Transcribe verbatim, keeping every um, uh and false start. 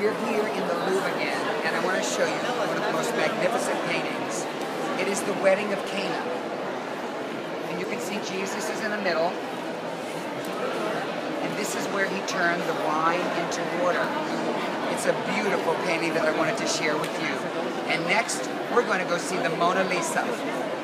We're here in the Louvre again, and I want to show you one of the most magnificent paintings. It is the Wedding of Cana. And you can see Jesus is in the middle. And this is where he turned the wine into water. It's a beautiful painting that I wanted to share with you. And next, we're going to go see the Mona Lisa.